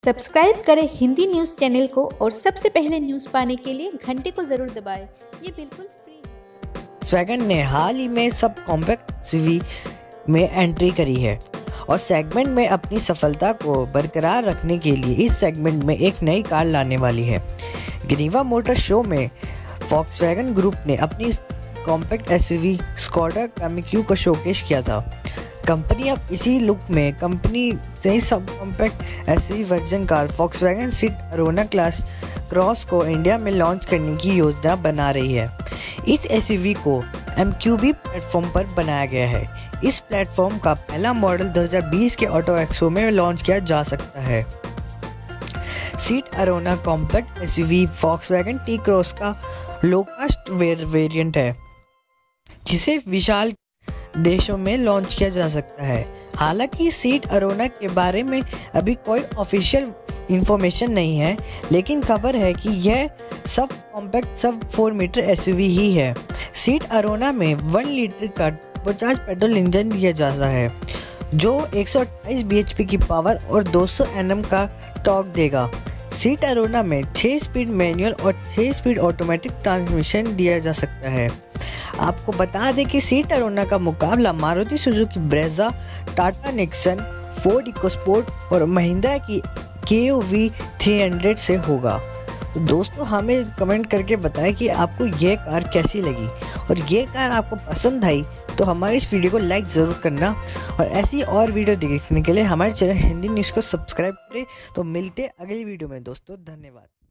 Subscribe करें Hindi news channel को और सबसे पहले न्यूज़ पाने के लिए घंटे को ज़रूर दबाएं। ये बिल्कुल फ्री है। वैगन ने हाल ही में सब कॉम्पैक्ट एसयूवी में एंट्री करी है और सेगमेंट में अपनी सफलता को बरकरार रखने के लिए इस सेगमेंट में एक नई कार लाने वाली है। जिनेवा मोटर शो में वॉक्सवैगन ग्रुप ने अपनी कॉम्पैक्ट एसयूवी स्कोडा कामिक्यू को शोकेस किया था। कंपनी अब इसी लुक में कंपनी से sub compact SUV version car Volkswagen Seat Arona class cross को इंडिया में लॉन्च करने की योजना बना रही है। इस एसयूवी को MQB प्लेटफॉर्म पर बनाया गया है। इस प्लेटफॉर्म का पहला मॉडल 2020 के ऑटो एक्सपो में लॉन्च किया जा सकता है। Seat Arona compact SUV Volkswagen T Cross का लो कास्ट वेरिएंट है, जिसे विशाल देशों में लॉन्च किया जा सकता है। हालांकि सीट अरोना के बारे में अभी कोई ऑफिशियल इंफॉर्मेशन नहीं है, लेकिन खबर है कि यह सब कॉम्पैक्ट सब 4 मीटर एसयूवी ही है। सीट अरोना में 1 लीटर का 50 पेट्रोल इंजन दिया जाता है, जो 128 bhp की पावर और 200 Nm का टॉर्क देगा। सीट अरोना में 6 स्पीड मैनुअल और 6 स्पीड ऑटोमेटिक ट्रांसमिशन दिया जा सकता है। आपको बता दें कि सीट अरोना का मुकाबला Maruti Suzuki Brezza, Tata Nexon, Ford EcoSport और महिंद्रा की KUV 300 से होगा। तो दोस्तों, हमें कमेंट करके बताएं कि आपको ये कार कैसी लगी, और ये कार आपको पसंद आई तो हमारे इस वीडियो को लाइक ज़रूर करना, और ऐसी और वीडियो देखने के लिए हमारे चैनल हिंदी न्यूज़ को सब्सक्राइब करें। तो मिलते अगली वीडियो में दोस्तों, धन्यवाद।